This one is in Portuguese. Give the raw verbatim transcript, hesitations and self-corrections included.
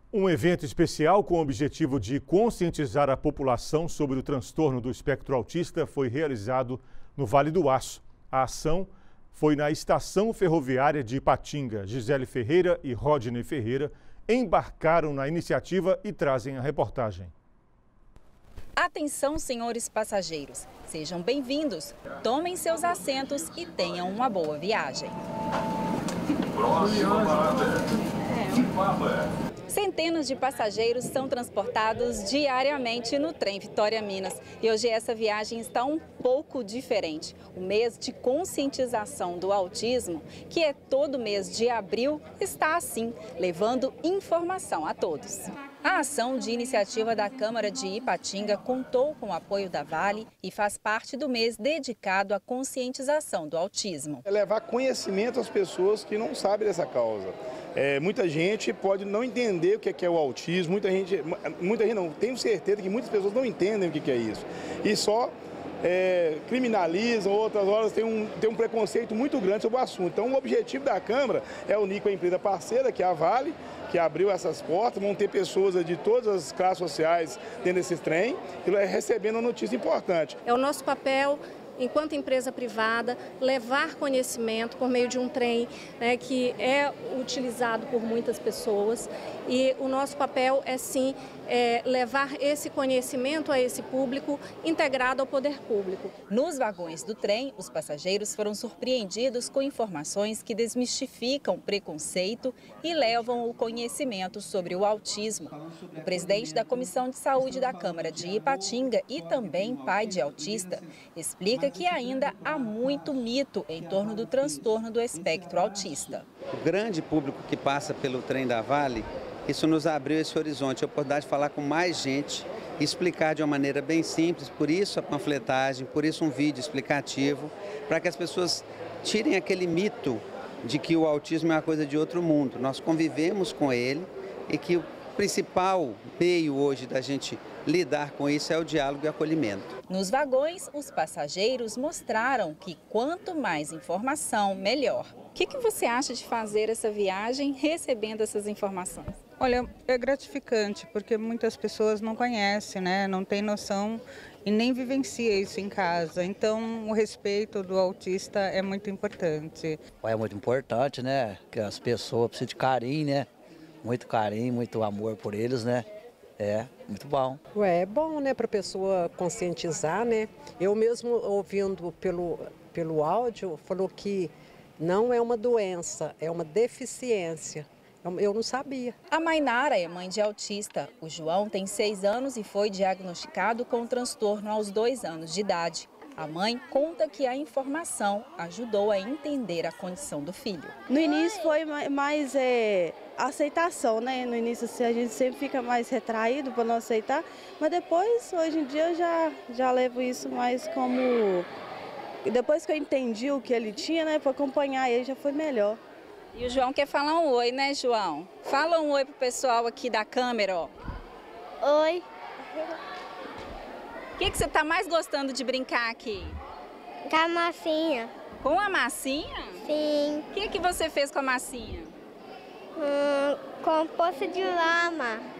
Um evento especial com o objetivo de conscientizar a população sobre o transtorno do espectro autista foi realizado no Vale do Aço. A ação foi na estação ferroviária de Ipatinga. Gisele Ferreira e Rodney Ferreira embarcaram na iniciativa e trazem a reportagem. Atenção, senhores passageiros. Sejam bem-vindos, tomem seus assentos e tenham uma boa viagem. Próxima parada é Ipaba. Centenas de passageiros são transportados diariamente no trem Vitória Minas. E hoje essa viagem está um pouco diferente. O mês de conscientização do autismo, que é todo mês de abril, está assim, levando informação a todos. A ação de iniciativa da Câmara de Ipatinga contou com o apoio da Vale e faz parte do mês dedicado à conscientização do autismo. É levar conhecimento às pessoas que não sabem dessa causa. É, muita gente pode não entender o que é o autismo, muita gente, muita gente não, tenho certeza que muitas pessoas não entendem o que é isso. E só é, criminalizam, outras horas tem um, tem um preconceito muito grande sobre o assunto. Então o objetivo da Câmara é unir com a empresa parceira, que é a Vale, que abriu essas portas, vão ter pessoas de todas as classes sociais dentro desse trem, recebendo uma notícia importante. É o nosso papel, enquanto empresa privada, levar conhecimento por meio de um trem, né, que é utilizado por muitas pessoas, e o nosso papel é sim é, levar esse conhecimento a esse público integrado ao poder público. Nos vagões do trem, os passageiros foram surpreendidos com informações que desmistificam preconceito e levam o conhecimento sobre o autismo. O presidente da Comissão de Saúde da Câmara de Ipatinga e também pai de autista explica que ainda há muito mito em torno do transtorno do espectro autista. O grande público que passa pelo trem da Vale, isso nos abriu esse horizonte, a oportunidade de falar com mais gente, explicar de uma maneira bem simples, por isso a panfletagem, por isso um vídeo explicativo, para que as pessoas tirem aquele mito de que o autismo é uma coisa de outro mundo. Nós convivemos com ele e que o principal meio hoje da gente lidar com isso é o diálogo e acolhimento. Nos vagões, os passageiros mostraram que quanto mais informação, melhor. O que, que você acha de fazer essa viagem recebendo essas informações? Olha, é gratificante, porque muitas pessoas não conhecem, né? Não têm noção e nem vivencia isso em casa. Então, o respeito do autista é muito importante. É muito importante, né? Que as pessoas precisam de carinho, né? Muito carinho, muito amor por eles, né? É, muito bom. Ué, é bom, né, para a pessoa conscientizar, né? Eu mesmo ouvindo pelo, pelo áudio, falou que não é uma doença, é uma deficiência. Eu não sabia. A Mainara é mãe de autista. O João tem seis anos e foi diagnosticado com transtorno aos dois anos de idade. A mãe conta que a informação ajudou a entender a condição do filho. No início foi mais é, aceitação, né? No início assim, a gente sempre fica mais retraído para não aceitar, mas depois, hoje em dia, eu já, já levo isso mais como... Depois que eu entendi o que ele tinha, né, para acompanhar ele já foi melhor. E o João quer falar um oi, né, João? Fala um oi pro pessoal aqui da câmera, ó. Oi. O que, que você está mais gostando de brincar aqui? Com a massinha. Com a massinha? Sim. O que, que você fez com a massinha? Hum, com poça de lama.